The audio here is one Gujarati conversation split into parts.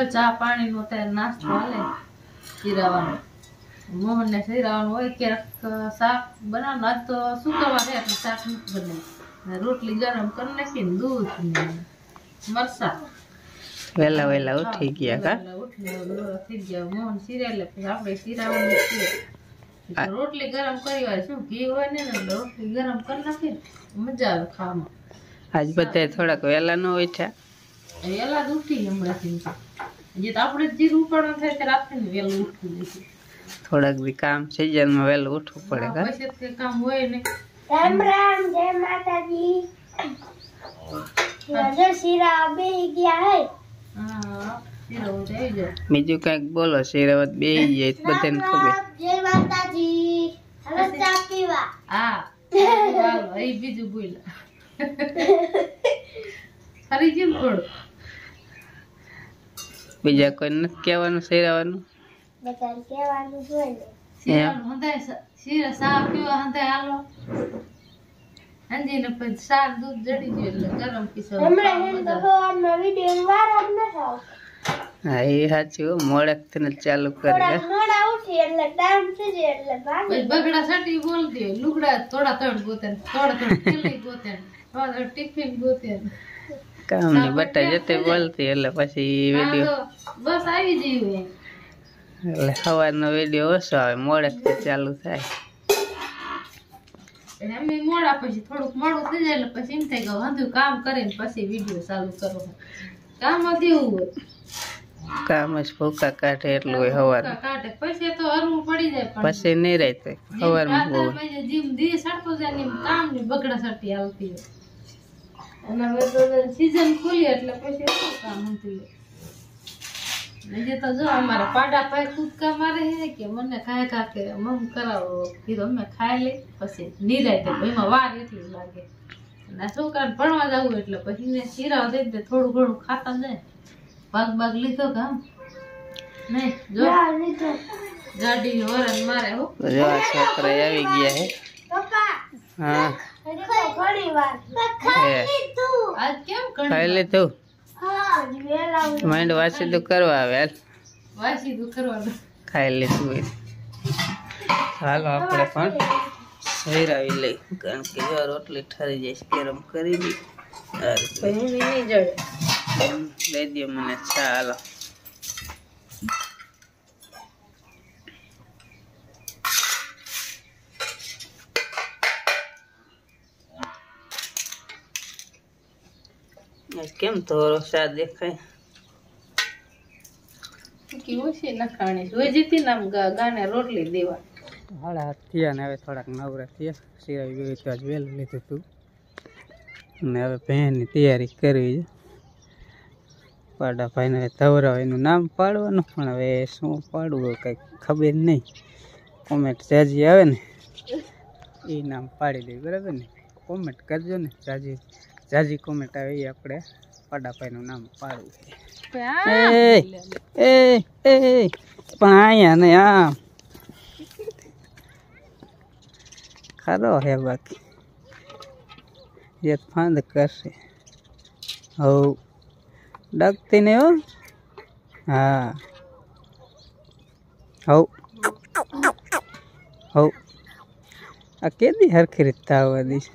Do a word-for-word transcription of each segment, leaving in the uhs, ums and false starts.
ચા પાણી નો ત્યારે નાસ્તો હાલે શીરાવાનો મોહન ને શીરાવાનું હોય ક્યારેક શાક બનાવવાનું આજ તો શુક્રવાર છે એટલે શાક નથી બનાવ્યું રોટલી ગરમ કરી નાખી ને દૂધ ને મરસા વેલા વેલા ઉઠી ગયા કા થઈ ગયા મોહન શીરા એટલે પછી આપણે શીરાવાનું છે રોટલી ગરમ કરી હોય શું ઘી હોય ને રોટલી ગરમ કરી નાખી મજા આવે ખાવામાં આજ બધા થોડાક વેલા ન ઉઠ્યા વેલા જ ઉઠી હમણાંથી જે તો આપણે જીરું ઉપાડવાનું થાય ત્યારે આપણે વેલું ઉઠવું જોઈએ થોડાક બી કામ સિઝનમાં વેલું ઉઠવું પડે કા પછી કે કામ હોય ને રામ રામ જય માતાજી આજે શીરા બેહી ગયા હે હા શીરો થઈ જાય બીજું કઈક બોલો શીરાવત બેહી જાય બધાને ખબર જય માતાજી હવે ચા પીવા હા ચાલો એ બીજું બોલ્યા ફરી જેમ થોડું બીજા કોઈ નથી કહેવાનું શીરાવાનું બધાને કહેવાનું જોઈએ શીરાનું હંધાય શીરા સા પીવા હંધાય હાલો અંજીને પછી સા દૂધ જડી ગયું એટલે ગરમ પીસો હમણાં હેન તો સવારમાં વિડિયો વારો જ ન થાવ હા એ સાચું મોડેક થી ચાલુ કરે થોડા મોડા ઉઠી એટલે ટાઈમ થઈ જાય એટલે ભાગી પછી બગડા સટી બોલ દે લુગડા થોડા થોડ ગોતે થોડા થોડ થેલી ગોતે થોડા ટિફિન ગોતે કામ ની બટા જતે બોલતી એટલે પછી વિડિયો બસ આવી જઈએ એટલે સવારનો વિડિયો ઓછો આવે મોડેક થી ચાલુ થાય એટલે અમે મોડા પછી થોડુંક મોડું થઈ જાય એટલે પછી એમ થાય કે વાંધું કામ કરીને પછી વિડિયો ચાલુ કરો કામ દેવું હોય કામ જ ભૂકા કાઢે એટલું હોય સવાર કાઢે પછી તો હરવું પડી જાય પછી નહીં રહેતો સવારમાં બહુ જીમ દી સડતો જાય ને કામ ની બગડા સટી આવતી હોય અને હવે તો સીઝન ખુલી એટલે પછી શું કામ હતું જે તો જો અમારા પાડા પાય કૂદકા મારે છે કે મને ખાય ખા કે મમ કરાવો કીધું અમે ખાઈ લઈ પછી નિરાય તો એમાં વાર એટલી લાગે અને છોકરાને ભણવા જવું એટલે પછી ને શીરા દઈ દે થોડું ઘણું ખાતા જાય ભાગ ભાગ લીધો કામ નહીં જો ગાડી વરણ મારે હો જો આ છોકરા આવી ગયા હે પપ્પા હા ઘણી વાર ખાઈ લીધું આજ કેમ ખાઈ લીધું હા વેલા માઇન્ડ વાસી તો કરવા આવે હાલ વાસી તો કરવાનું ખાઈ લીધું હોય હાલો આપણે પણ સહેરાવી લઈ કારણ કે જો રોટલી ઠરી જાય ગરમ કરી દી પછી નહીં જડે લઈ દો મને ચા હાલો કેમ થોડો ચા દેખાય કે ઓછી નખાણી જોઈ જતી ને આમ ગાને રોટલી દેવા હાડા હાથ થયા ને હવે થોડાક નવરા થયા સિરાવી ગયું તો આજ વહેલું લીધું હતું અને હવે બહેનની તૈયારી કરવી છે પાડા ભાઈને હવે ધવરાવ એનું નામ પાડવાનું પણ હવે શું પાડવું કંઈક ખબર નહીં કોમેન્ટ જાજી આવે ને એ નામ પાડી દઈએ બરાબર ને કોમેન્ટ કરજો ને જાજી જાજી કોમેન્ટ આવે એ આપણે પાડા ભાઈનું નામ પાડવું એ એ એ પણ અહીંયા ને આમ ખરો હે બાકી જે ફાંદ કરશે હવ ડગતી ને હો હા હવ હવ આ કેદી હરખી રીતે આવવા દઈશ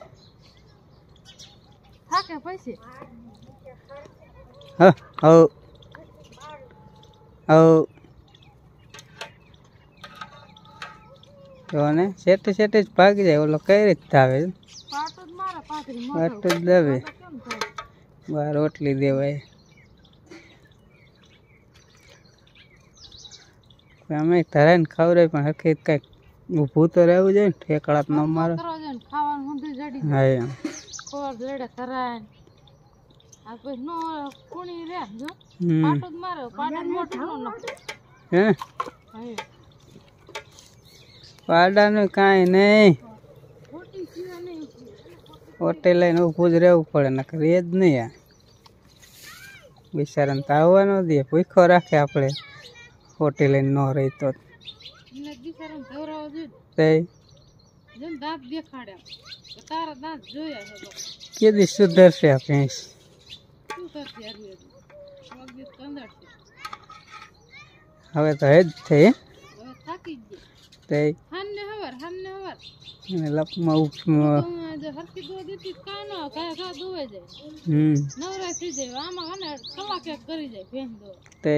હા કે પછી હ હવ હવ તો ને સેટે સેટે જ ભાગી જાય ઓલો કઈ રીતે આવે પાટો જ મારા પાથરી પાટું જ દવે બાર રોટલી દેવાય અમે ધરાઈને ખવડાય પણ હરખી કઈક ઊભું તો રહેવું જોઈએ ને ઠેકડા ન મારો ખાવાનું ઊંધું જડી હા એમ ખોર જડે કરાય આ પછી નો કુણી રે જો હમ પાટો જ મારે પાટો મોટો નો હે હા પાડાનું કાંઈ નહીં ખોટી ચીજ નહીં હોટે લઈને ઊભું જ રહેવું પડે નકર એ જ નહીં આ બિચારાને તો આવવા ન દે ભૂખો રાખે આપણે હોટે લઈને ન રહી તો ને બિચારાને ધવરાવો જોઈએ તે જેમ દાંત દેખાડ્યા તો તારા દાંત જોયા છે તો કેદી સુધરશે આ ભેંસ શું કરશે હરવે પગ કંદડશે હવે તો હે જ છે હવે થાકી જ ગઈ તે હામને હવાર હામને હવાર એને લપમાં ઉપ તો જે હરકી દો દીધી કાં ન કાં કાં દોવે જાય હમ નવરા થઈ જાય આમાં અને કલાક એક કરી જાય ભેંસ દો તે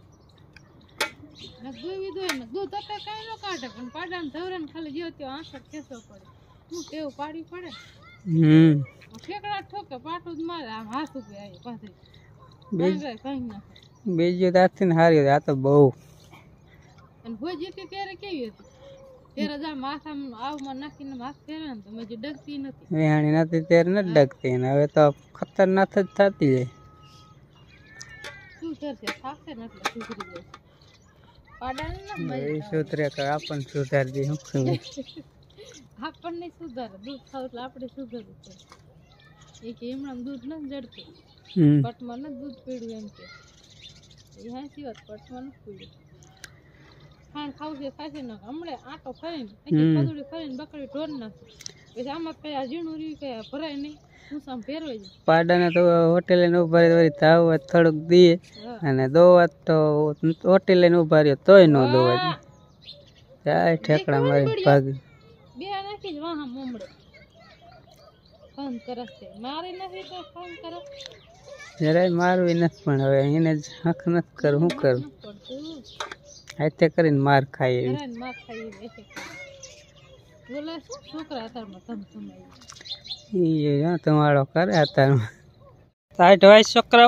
ને દોવી દોય ને દૂધ તો કાંઈ ન કાઢે પણ પાડાને ધવરાને ખાલી જેવો ત્યો આંસર ખેંચવો પડે હું ટેવ પાડી પડે હમ ઠેકડા ઠોકે પાટું જ મારે આમ હાથ ઉપર આવી પાછી બીજ કઈ ના બીજું તારથી ને હારી આ તો બહુ અને હોય જીતી ત્યારે કેવી હતી ત્યારે જા માથામાં આવમાં નાખીને માથ ફેરે ને તો મેં જે ડગતી નથી વેહાણી નથી ત્યારે નથી ડગતી ને હવે તો ખતરનાક જ થતી જાય શું કરશે થાશે ને એટલે સુધરી જાય પાડાને ના એ મજા સુધરે કે આપણને સુધારી દે શું ખબર આપણને સુધારે દૂધ ખાવ એટલે આપણે સુધરવું છે એ કે હમણાં દૂધ નથી જડતું હમ પટમાં નથી દૂધ પીડ્યું એમ કે એ હાંસી વાત પટમાં નથી પીડ્યું ખાણ ખાવું છે ખાશે ને હમણાં આટો ફરીને પદુડી ફરીને બકડી ઢોર નાખે પછી આમાં કઈ આ ઝીણું રહ્યું કઈ ભરાય નહીં હું સામ ફેરવાઈ જાય પાડાને તો હોટેલે ને ઉભા રહી ધાવ થોડુંક દઈએ અને દોવા તો હોટેલે ને ઉભા રહ્યો તોય ન દોવા દે જાય ઠેકડા મારી ભાગી બે નાખી જ વાહ મમડે ફોન કરસ છે મારે નથી તો ફોન કરો જરાય મારવી નથી પણ હવે એને જ હક નથી કરું શું કરું પડતું હાથે કરીને માર ખાઈ એવી હેરાન માર ખાઈ એસે બોલે શું છોકરા અત્યારમાં તમ સમાઈ એ હા તમારો કરે અત્યારમાં સાઈઠ હોય છોકરાઓ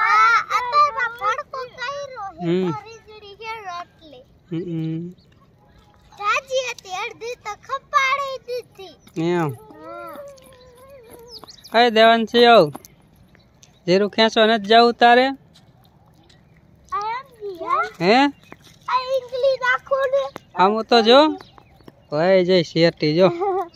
હમ હમ એમ કઈ દેવાનું છે આવું જીરું ખેંચવા નથી જવું તારે હે આમ તો જો ભાઈ જઈ શેટી જો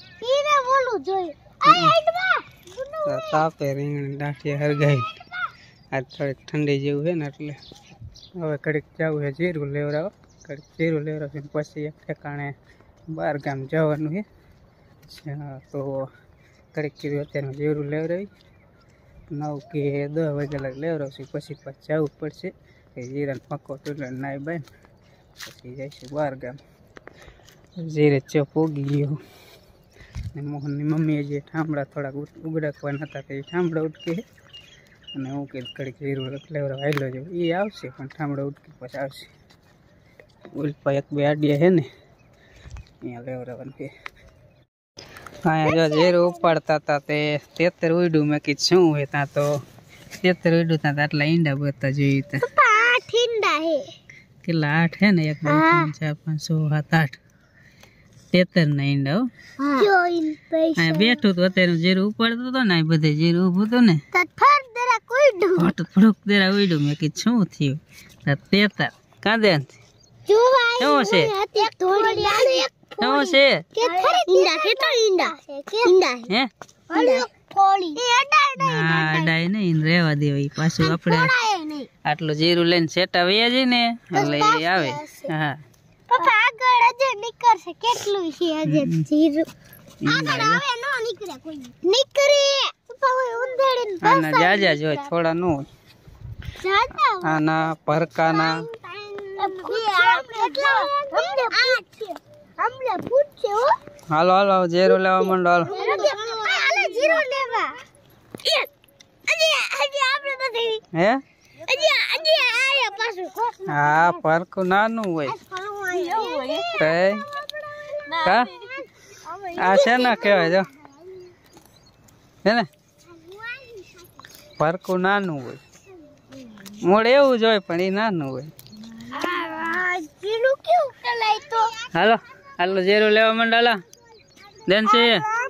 તાપે રીંગણી દાંઠી હરગાઈ આજ થોડીક ઠંડી જેવું છે ને એટલે હવે ઘડીક જવું છે જીરું લેવડાવો ઘડીક જીરું લેવડાવીને પછી એક ઠેકાણે બાર ગામ જવાનું છે તો ઘડીક કીધું અત્યારમાં જીરું લેવડાવી નવ કે દસ વાગ્યા લાગે લેવડાવશું પછી પાછું જવું પડશે એ જીરાને પક્કો ટૂલે નાઈ બાય પછી જઈશું બાર ગામ જીરે ચો પોગી ગયો ને મોહનની મમ્મીએ જે ઠામડા થોડાક ઉગડકવાના હતા તે ઠામડા ઉટકે અને હું કે ઘડીક જીરું લેવડાવ હાલો જાઉં એ આવશે પણ ઠામડા ઉટકી પછી આવશે ઉલ્પા એક બે આડિયા છે ને અહીંયા લેવડાવવાનું કે અહીંયા જો જીરું ઉપાડતા હતા તે તેતર ઉડ્યું મેં કીધું શું હોય ત્યાં તો તેતર ઉડ્યું ત્યાં તો આટલા ઈંડા બતા જોયું ત્યાં કેટલા આઠ હે ને એક બે ત્રણ ચાર પાંચ છ સાત આઠ તેતર ના ઈંડા હો અહીંયા બેઠું તો અત્યારે જીરું ઉપાડતો હતો ને બધે જીરું ઉભું હતું ને થોડુંક દેરા ઉડ્યું મેં કીધું શું થયું તેતર કાંદે શું છે શું છે હે ના અડાય નહીં રેવા દેવાય પાછું આપણે આટલું જીરું લઈને સેટા વયા જઈએ ને એટલે એ આવે હા આના જાજા જોઈ થોડા નો આના પરકાના હાલો હાલો જીરું લેવા માંડો હાલો હે હા પરકું નાનું હોય કા આ છે ને કેવાય જો હે ને પરકું નાનું હોય મોડ એવું જ હોય પણ એ નાનું હોય હાલો હાલો જીરું લેવા માંડાલા દેન છે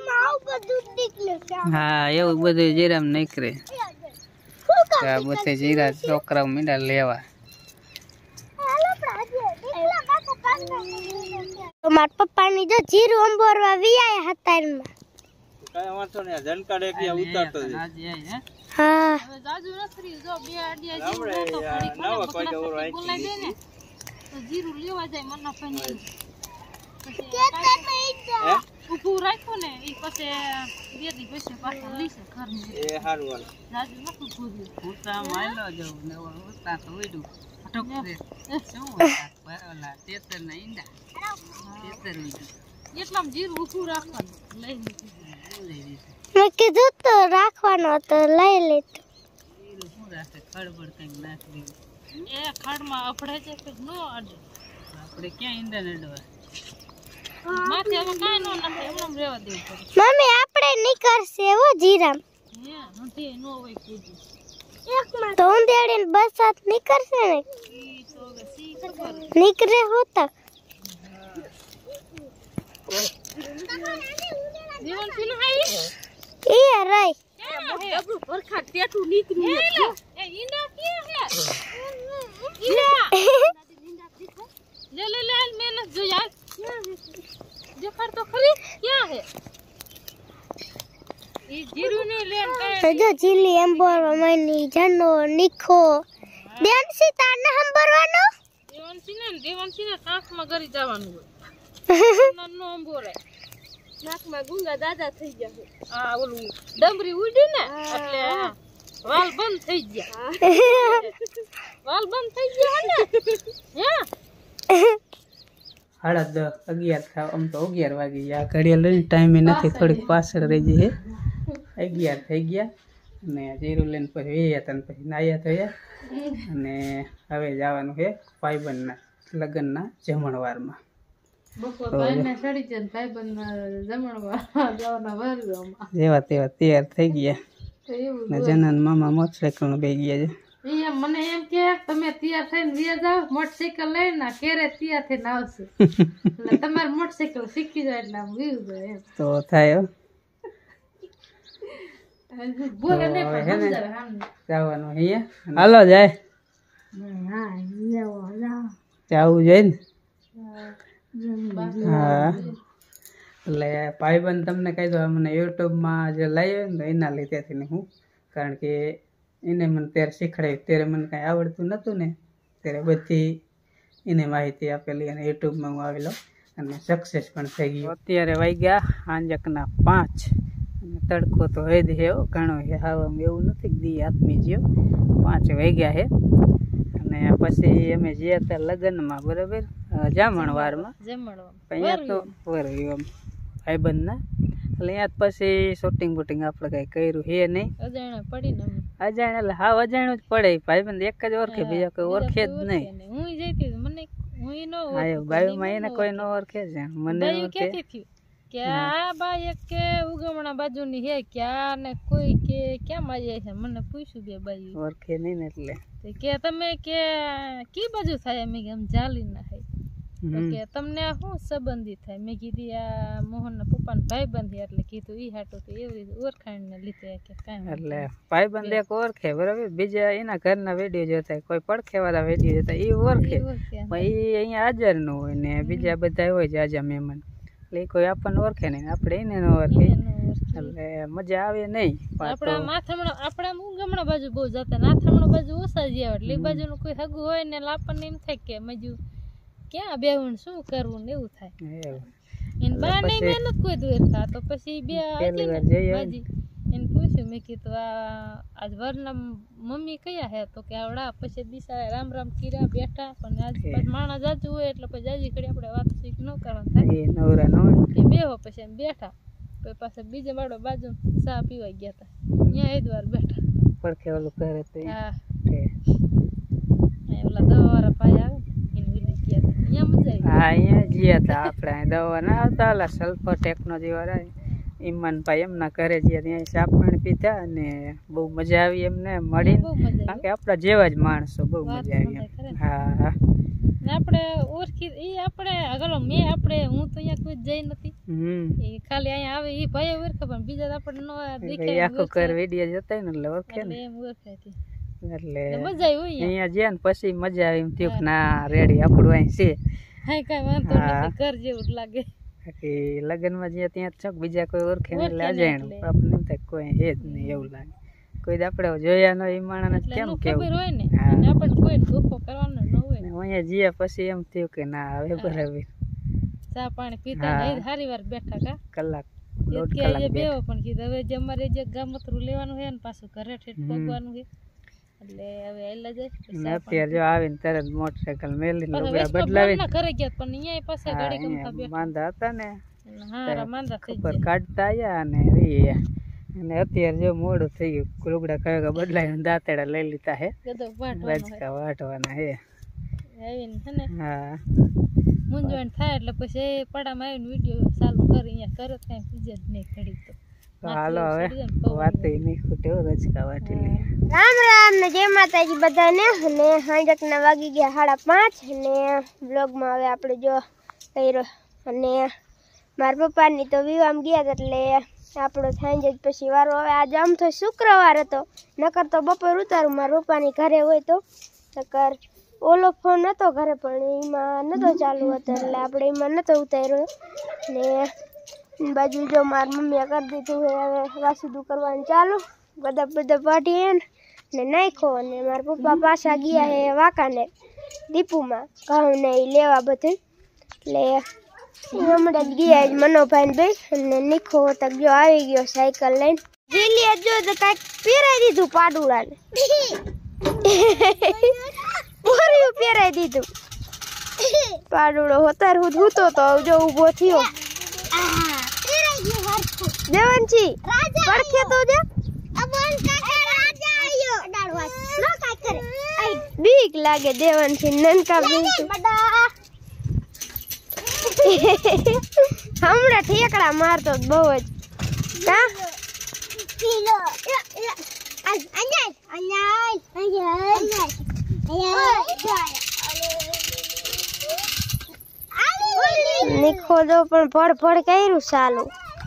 હા એવું બધું જીરામ નીકળે આ બધે જીરા છોકરા મીંડા લેવા મારા પપ્પા ની જો જીરું અંબોરવા વિયા હતા એમાં કઈ વાંધો ને જનકાડે કે ઉતારતો છે હા હવે જાજુ નખરી જો બે આડિયા જીરું તો પડી નવા કોઈ દોર આઈ બોલાઈ દે ને તો જીરું લેવા જાય મન્ના ફાઈન હે ઉભું રાખ્યું ને એ પછી બે દી પછી પાછા લીસે ઘરની એ હારું હાલ જાજુ નતું પૂર્યું ઉતા માયલો જો ને ઉતા તો ઉડ્યું ઠોકરે શું હતા ઓલા તેતર ના ઈંડા તેતર એટલામાં જીરું ઊભું રાખવાનું લઈ લીધું મેં કીધું તો રાખવાનો તો લઈ લીધું. જીરું શું રાખે ખડબડ કંઈક નાખી એ ખડમાં અફડે છે કે નો અડે આપણે ક્યાં ઈંડા નડવા માથે હવે કાંઈ નો નાખે એમ રહેવા દેવું પડે. મમ્મી આપણે નીકળશે હો જીરામ. હે નથી નો હોય કીધું તો ઊંધેડીને બરસાત નીકળશે ને ઈ તો હવે સી ખબર નીકળે હોતા. જીવન પીનું હાઈ એ રહી ડબલું પરખા ટેટું નીકળ્યું એ ઈંડા કે હે ઈંડા લે લે લે મેં ન જોયા દેખાડ તો ખરી ક્યાં હે ઈ જીરું ને લેન કાય જો જીલી એમ્બોરવા મની જનો નીખો બેનસી તાને હંબરવાનો દેવનસી ને દેવનસી ને કાંખમાં ગરી જવાનું હોય નન્નો અંબોરે નાકમાં ગુંગા દાદા થઈ ગયા આ ઓલું ડમરી ઉડી ને એટલે વાલ બંધ થઈ ગયા વાલ બંધ થઈ ગયા ને હે સાડા દસ અગિયાર થાવ આમ તો અગિયાર વાગી ગયા ઘડિયાળ લઈને ટાઈમે નથી થોડીક પાછળ રહી જઈ અગિયાર થઈ ગયા અને જીરું લઈને પછી વેયા હતા ને પછી નાયા થયા અને હવે જવાનું છે ભાઈબંધના લગ્નના જમણવારમાં બપોર ભાઈને સડી છે ભાઈબંધના જમણવા જવાના વારવામાં જેવા તેવા તૈયાર થઈ ગયા તો એવું ને જનન મામા મોટરસાઇકલ બે ગયા છે એમ મને એમ કે તમે તૈયાર થઈને વ્યા જાવ મોટરસાઇકલ લઈને કેરે તૈયાર થઈને આવશે એટલે તમારે મોટરસાઇકલ શીખી જાય એટલે આમ વીવ જાય એમ તો થાય હો. બોલે ને તો પણ હે ને સમજાવે સામે. જવાનું અહીંયા હાલો જાય હા જાઓ જાઓ જવું જોઈએ ને બાકી હા એટલે ભાઈબંધ તમને કહી દો મને યુટ્યુબમાં જે લાવ્યો ને તો એના લીધેથી ને હું કારણ કે એને મને ત્યારે શીખડાવ્યું ત્યારે મને કાંઈ આવડતું નહોતું ને ત્યારે બધી એને માહિતી આપેલી અને યુટ્યુબમાં હું આવેલો અને સક્સેસ પણ થઈ ગયો. અત્યારે વાગ્યા આંજકના પાંચ અને તડકો તો હે જ એવો ઘણો છે હાવામાં એવું નથી કે દી આત્મી જ્યો પાંચ વાગ્યા છે અને પછી અમે ગયા હતા લગ્નમાં બરાબર જામણવારમાં જમણવા અહીંયા તો વરવ્યું આમ ભાઈબંધના એટલે અહીંયા પછી શૂટિંગ બૂટિંગ આપણે કાંઈ કર્યું હે નહીં અજાણ્યા પડીને અમે અજાણ એટલે હા અજાણ્યું જ પડે ભાઈબંધ એક જ ઓળખે બીજા કોઈ ઓળખે જ નહીં હું જઈતી મને હું નો હા બાયુમાં એને કોઈ ન ઓળખે છે મને બાયું ઓળખે કેતી થયું કે આ બાઈ એક કે ઉગમણા બાજુની હે ક્યાં ને કોઈ કે ક્યાં માં જાય છે મને પૂછ્યું બે બાઈ ઓળખે નહીં ને એટલે તો કે તમે કે કી બાજુ થાય મેં કેમ જાલી ના થાય તો કે તમને શું સંબંધી થાય મેં કીધી આ મોહનના પપ્પાના ભાઈબંધ એટલે કીધું ઈ હાટું તો એવી રીતે ઓળખાણ ને લીધે કે કાંઈ એટલે ભાઈબંધ એક ઓળખે બરાબર બીજા એના ઘરના વિડીયો જોતા કોઈ પડખે વાળા વિડીયો જોતા એ ઓળખે પણ એ અહીંયા હાજર ન હોય ને બીજા બધા હોય છે આજે મહેમાન એટલે કોઈ આપણને ઓળખે નહીં આપણે એને ન ઓળખે એટલે મજા આવે નહીં. આપણા માથામણા આપણા ઉગમણા બાજુ બહુ જતા નાથામણા બાજુ ઓછા જ્યાં એટલે એ બાજુનું કોઈ હગું હોય ને આપણને એમ થાય કે મજુ ક્યાં બેવું શું કરવું ને એવું થાય એને બા નહીં મહેનત કોઈ દૂર થા તો પછી બે બાજી એને પૂછ્યું મેં કીધું આ આજ વરના મમ્મી કયા હે તો કે આવડા પછી બિસાડા રામ રામ કીરા બેઠા પણ આજ પછી માણસ જાજુ હોય એટલે પછી જાજી ઘડી આપણે વાત શીખ ન કરવાનું થાય નવરા ન એ બેહો પછી એમ બેઠા પછી પાછા બીજા બાળો બાજુ ચા પીવા ગયા હતા ત્યાં એ દ્વાર બેઠા પડખે ઓલું કરે તો હા ઓલા દવા વાળા ભાઈ આવે હા અહીંયા ગયા હતા આપણે દવા ના આવતા ઓલા સલ્ફર ટેકનોલોજી વાળા ઈમાનભાઈ એમના ઘરે ગયા ત્યાં ચા પાણી પીધા અને બહુ મજા આવી એમને મળીને કારણ કે આપણા જેવા જ માણસો બહુ મજા આવી. હા હા આપણે ઓળખી એ આપણે આગળ મેં આપણે હું તો અહીંયા કોઈ જઈ નથી હમ એ ખાલી અહીંયા આવે એ ભાઈ ઓળખે પણ બીજા આપણે નો દેખે આખો ઘર વિડીયો જોતા ને એટલે ઓળખે ને એમ ઓળખે હતી એટલે મજા આવી અહીંયા ગયા ને પછી મજા આવી એમ થયું કે ના રેડી આપણું અહીં છે હા કઈ વાંધો નથી ઘર જેવું જ લાગે બાકી લગ્નમાં જ્યાં ત્યાં ચોક બીજા કોઈ ઓળખે ને એટલે અજાણ્યું આપણને એમ થાય કોઈ હે જ નહીં એવું લાગે કોઈ આપણે જોયા ન એ માણસ કેમ કેવું ખબર હોય ને આપણને કોઈ ધોખો કરવાનો ન હોય ને અહીંયા જ્યાં પછી એમ થયું કે ના હવે બરાબર ચા પાણી પીતા સારી વાર બેઠા કા કલાક દોઢ કલાક બેહો પણ કીધું હવે જે અમારે જે ગામતરું લેવાનું છે ને પાછું ઘરે ઠેઠ પગવાનું છે એટલે હવે એલા જાય ને અત્યારે જો આવીને તરત મોટરસાયકલ મેલીને લુગડા બદલાવીને ઘરે ગયા પણ અહીંયા પાસે ગાડી ગમતા બે માંદા હતા ને હા માંદા થઈ ઉપર કાઢતા આયા અને વી અને અત્યારે જો મોડું થઈ ગયું લુગડા કયો બદલાવીને દાંતેડા લઈ લીધા હે ગદો વાટવાનો રજકા વાટવાના હે આવીને છે ને હા મૂંઝવણ થાય એટલે પછી પડામાં આવીને વિડીયો ચાલુ કરી અહીંયા કરે કાંઈ બીજે જ નહીં ઘડી તો તો હાલો હવે વાત નહીં ખૂટે રજકા વાટી લે રામ રામ ને જય માતાજી બધાને અને હાંજકના વાગી ગયા સાડા પાંચ અને બ્લોગમાં હવે આપણે જો કર્યો અને મારા પપ્પાની તો વિવામ ગયા એટલે આપણો સાંજે જ પછી વારો હવે આજે આમ તો શુક્રવાર હતો નકર તો બપોર ઉતારું મારા પપ્પાની ઘરે હોય તો નકર ઓલો ફોન હતો ઘરે પણ એમાં નહોતો ચાલુ હતો એટલે આપણે એમાં નહોતો ઉતાર્યો ને બાજુ જો મારી મમ્મીએ કરી દીધું હવે વાસીદું કરવાનું ચાલુ બધા બધા પાટી ને નાખ્યો અને મારા પપ્પા પાછા ગયા હે વાંકાને દીપુમાં ઘઉં ને એ લેવા બધું એટલે હમણાં જ ગયા જ મનોભાઈ ભાઈ અને નીખો તક જો આવી ગયો સાયકલ લઈને જીલીએ જો તો કાંઈક પહેરાઈ દીધું પાડુડાને પૂર્યું પહેરાઈ દીધું પાડુડો હોતાર હું હૂતો તો જો ઊભો થયો દેવાનજી પડખે તો જા બીક લાગે દેવાનજી નનકા બીક હમણાં ઠેકડા મારતો બહુ જ કા નીખો દો પણ ભડ ભડ કર્યું સાલું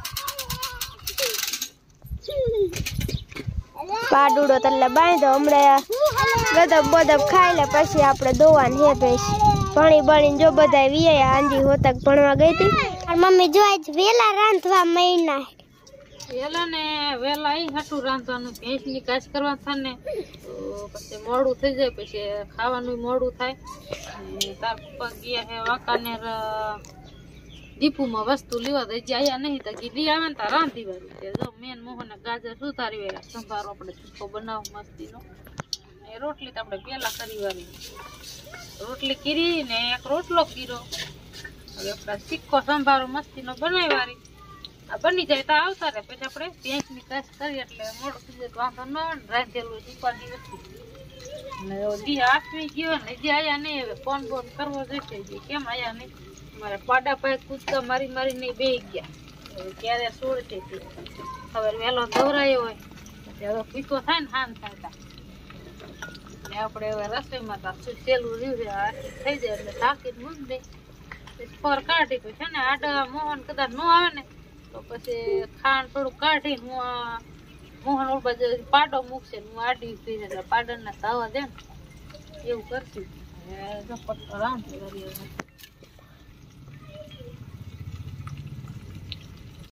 પાડુડો તલ્લે બાંધો હમણાં ગદબ બદબ ખાઈ લે પછી આપણે દોવાની હે ભેંસ ભણી ભણીને જો બધા વિયા આંજી હોતક ભણવા ગઈ હતી મમ્મી જો આજ વેલા રાંધવા મહિના વેલા ને વેલા ઈ હાટું રાંધવાનું ભેંસની કાચ કરવા થાય ને તો પછી મોડું થઈ જાય પછી ખાવાનું મોડું થાય તાર પપ્પા ગયા હે વાંકાનેર દીપુમાં વસ્તુ લેવા દઈ જાય નહીં તો કીધી આવે ને તો રાંધી વાળી છે જો મેન મોહન ગાજર સુધારી વાળા સંભારો આપણે ચૂકો બનાવો મસ્તીનો એ રોટલી તો આપણે પેલા કરી વાળી રોટલી કરી ને એક રોટલો કીરો હવે આપણે ચીક્કો સંભારો મસ્તીનો બનાવી વાળી આ બની જાય તો આવતા રહે પછી આપણે ભેંસની કાચ કરીએ એટલે મોડું થઈ જાય તો વાંધો ન આવે ને રાંધેલું ચૂકવાની વસ્તુ ને દી આઠમી ગયો ને જે આયા નહીં હવે ફોન બોન કરવો જોઈશે કેમ આયા નહીં મારે પાડા પાય કૂદકા મારી મારી નહીં બે ગયા ક્યારે સોળ છે હવે વહેલો દોરાયો હોય હવે પીકો થાય ને હાન થાય ને આપણે હવે રસોઈમાં તો સહેલું રહ્યું છે થઈ જાય એટલે ઢાંકીને મૂકી દે પર કાઢી પછી છે ને આડા મોહન કદાચ ન આવે ને તો પછી ખાંડ થોડું કાઢી હું મોહન ઓળ બાજુ પાડો મૂકશે હું આડી થઈ જાય પાડાના ધાવા દે ને એવું કરશું રાંધી